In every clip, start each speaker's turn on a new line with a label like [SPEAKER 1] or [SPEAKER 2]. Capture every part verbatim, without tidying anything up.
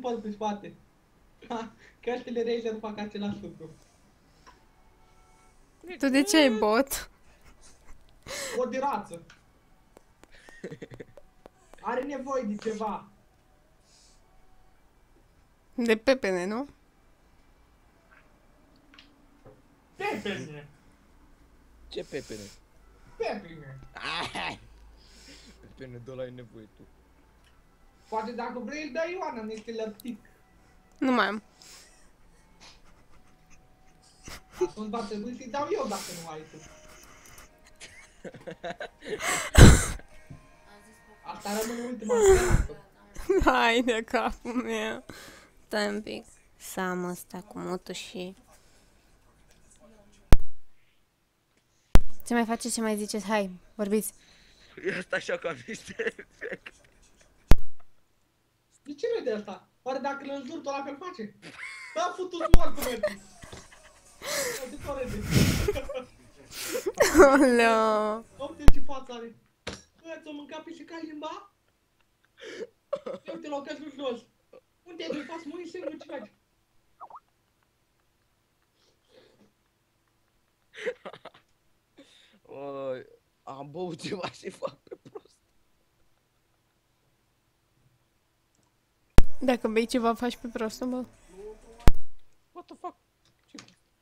[SPEAKER 1] păr pe spate. Căștile Razer fac același lucru.
[SPEAKER 2] Tu de ce ai bot?
[SPEAKER 1] O de rață. Are nevoie de ceva.
[SPEAKER 2] De pepene, nu?
[SPEAKER 1] Pepene.
[SPEAKER 3] Ce pepene?
[SPEAKER 1] Pepene.
[SPEAKER 3] Ai! Pepene, de ăla ai nevoie tu.
[SPEAKER 1] Poate dacă vrei îl dai Ioana, nu este lăptic.
[SPEAKER 2] Nu mai am.
[SPEAKER 1] Atunci va trebui să-i dau eu dacă nu ai tu. Asta rămâne ultima speranță.
[SPEAKER 2] Hai de capul meu. Stai un pic. Să am ăsta cu mutul și... Ce mai faceți, ce mai ziceți? Hai, vorbiți.
[SPEAKER 3] E asta așa ca niște efect.
[SPEAKER 1] De ce nu de asta? Oare dacă îl înjur, tot la fel face? Da, futu-ți moartul meu. De corede.
[SPEAKER 2] Oleo.
[SPEAKER 1] Uite ce față are. Bă, ți-o mâncat pe și ca limba? Uite, l-au căzut jos. Unde ai faci mâini singur ce faci?
[SPEAKER 3] Uh, am băut ceva și fac pe prost.
[SPEAKER 2] Dacă bei ceva, faci pe prostul, bă.
[SPEAKER 3] What the fuck? Ce?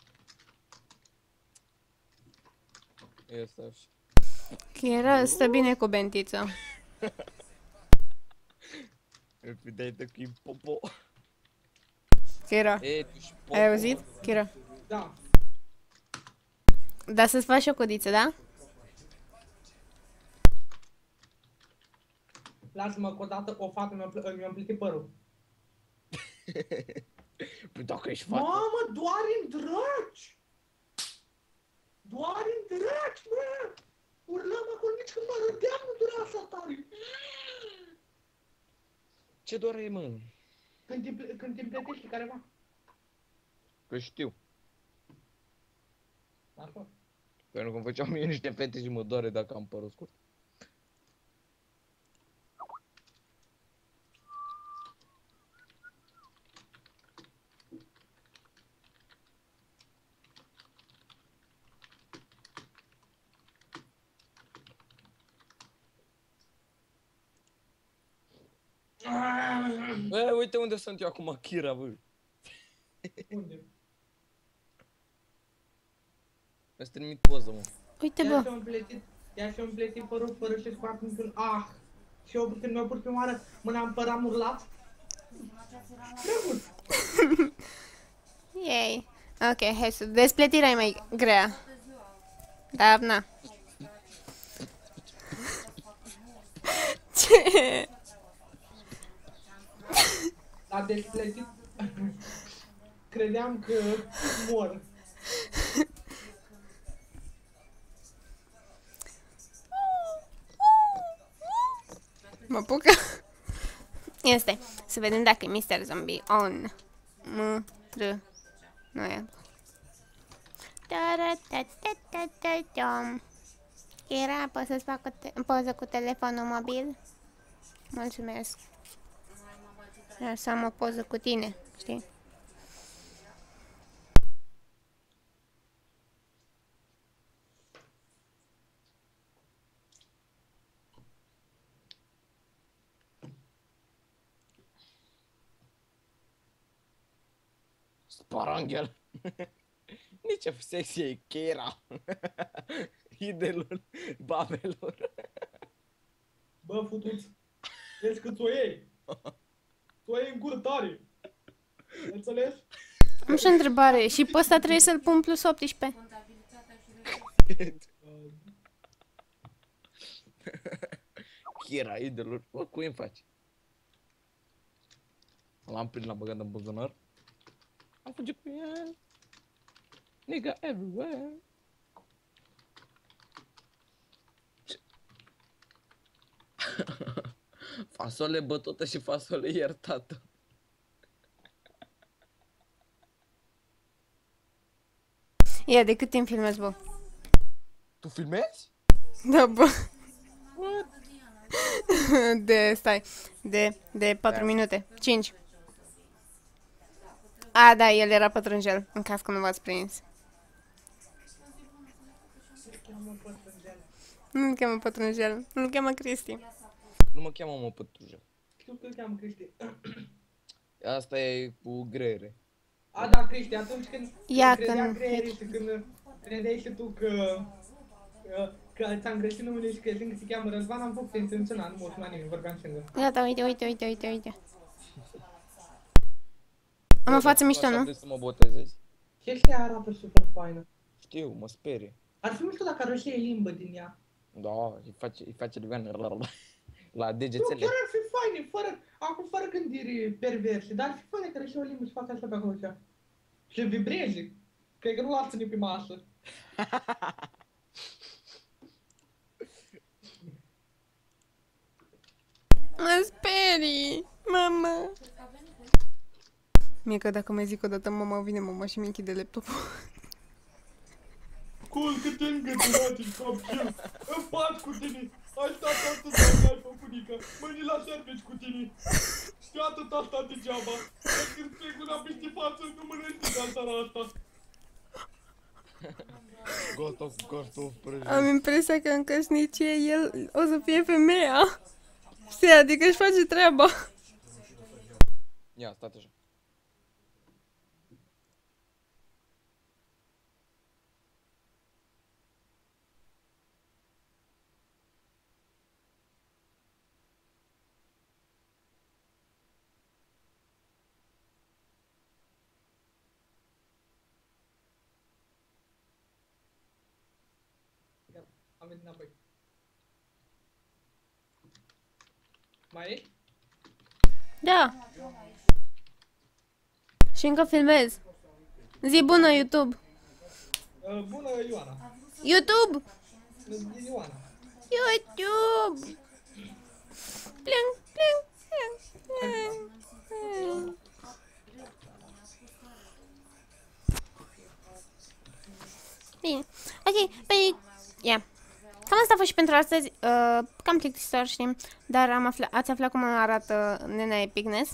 [SPEAKER 3] E asta așa.
[SPEAKER 2] Chiera stă bine cu bentița.
[SPEAKER 3] Îl dai de cu popo.
[SPEAKER 2] Chiera,
[SPEAKER 3] E, tu și popo.
[SPEAKER 2] ai auzit? Chiera.
[SPEAKER 1] Da.
[SPEAKER 2] Da, să-ți faci o codiță, da?
[SPEAKER 1] Lasă-mă că odată o fată mi-a mi împletit părul.
[SPEAKER 3] Păi dacă ești fată.
[SPEAKER 1] Mamă, doar în drăci! Doar în drăci, bă! Urlam acolo nici când mă râdeam, nu durea așa tare.
[SPEAKER 3] Ce doar e, mă?
[SPEAKER 1] Când te, când te împletești careva.
[SPEAKER 3] Că știu.
[SPEAKER 1] Așa.
[SPEAKER 3] Pentru că îmi făceau mie niște fete și mă doare dacă am părul scurt. Bă, uite unde sunt eu acum, Kira, bă.
[SPEAKER 1] Unde?
[SPEAKER 3] Îți trimit poză, mă.
[SPEAKER 2] Uite,
[SPEAKER 1] Ea
[SPEAKER 2] bă.
[SPEAKER 1] și-a împletit, ea și-a împletit părul fără să-și facă niciun ah. Și eu când mi-a pus prima oară mâna în păr am urlat. Drăguț!
[SPEAKER 2] Yay. Ok, hai să... Despletirea e mai grea. Dar, na. Ce?
[SPEAKER 1] La despletit credeam că mor.
[SPEAKER 2] Mă pucă? Este. Să vedem dacă e mister Zombie on. M, R. Nu e. Era, poți să-ți fac o poză cu telefonul mobil? Mulțumesc. Ia să am o poză cu tine, știi?
[SPEAKER 3] Sparanghel. Nici ce sexy e Kira. Idolul babelor.
[SPEAKER 1] Bă, futuți, vezi cât o iei? O iei în gură tare. Înțelegi?
[SPEAKER 2] Am și o întrebare. Și pe ăsta trebuie să-l pun plus optsprezece.
[SPEAKER 3] Kira, idolul. Bă, cui îmi faci? L-am prins, l-am băgat în buzunar. Am fugit cu el. Nigga everywhere. Fasole bătută și fasole iertată.
[SPEAKER 2] Ia, de cât timp filmezi, bă?
[SPEAKER 3] Tu filmezi?
[SPEAKER 2] Da, bă.
[SPEAKER 3] What?
[SPEAKER 2] De, stai. De, de patru minute. cinci. A, da, el era pătrunjel, în caz că nu v-ați prins.
[SPEAKER 1] Se cheamă pătrunjel.
[SPEAKER 2] Nu-l cheamă pătrunjel, nu-l cheamă Cristi.
[SPEAKER 3] Nu mă cheamă, mă, pătrunjel.
[SPEAKER 1] Știu că îl cheamă Cristi.
[SPEAKER 3] Asta e cu grere.
[SPEAKER 1] A, da, Cristi, atunci când
[SPEAKER 2] Ia,
[SPEAKER 1] când credea
[SPEAKER 2] când-
[SPEAKER 1] greierii și când credeai și tu că că, că ți-am greșit numele și că singur se cheamă Răzvan, am făcut intenționat, nu mă suna nimeni, vorbeam singur.
[SPEAKER 2] Gata, uite, uite, uite, uite, uite. Am o față mișto,
[SPEAKER 3] Așa
[SPEAKER 2] nu?
[SPEAKER 3] vrei să mă botezezi?
[SPEAKER 1] Chestia aia arată super faină.
[SPEAKER 3] Știu, mă sperie.
[SPEAKER 1] Ar fi mișto dacă ar ieși limbă din ea.
[SPEAKER 3] Da, îi face, îi face de la, la, la
[SPEAKER 1] Nu,
[SPEAKER 3] degetele.
[SPEAKER 1] chiar ar fi faine, fără, acum fără gândiri perverse, dar ar fi faine că ieși o limbă și fac așa pe acolo cea. Și vibreze. Cred că nu l-ar ține pe masă.
[SPEAKER 2] Mă sperii, mama. Mie că dacă mai zic o dată mama, vine mama și mi închide laptopul.
[SPEAKER 1] Culcă-te în gâturați-n copil, în pat cu tine. Ai stat atât de ai făcut nică, mâini la servici cu tine. Și atât asta degeaba. Dar când trec una peste față, nu mănânci din seara asta.
[SPEAKER 3] Gata cu cartofi prăjiți.
[SPEAKER 2] Am impresia că în căsnicie el o să fie femeia. Știi, adică își face treaba.
[SPEAKER 3] Ia, stați așa.
[SPEAKER 1] Gata, am venit înapoi. Mai e?
[SPEAKER 2] Da. Și încă filmez. Zi bună, YouTube.
[SPEAKER 1] Uh, bună, Ioana.
[SPEAKER 2] YouTube!
[SPEAKER 1] E Ioana.
[SPEAKER 2] YouTube! Pling, pling, pling, pling, pling. Bine. Ok, păi... Ia. Cam asta a fost și pentru astăzi. Uh, cam plictisitor, știm. Dar am afla, ați aflat cum arată Nena Epicness.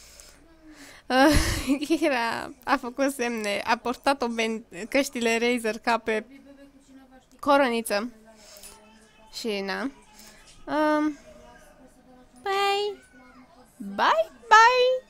[SPEAKER 2] Uh, era, a făcut semne, a portat o ben, căștile Razer ca pe coroniță. Și na. Um, bye. Bye, bye.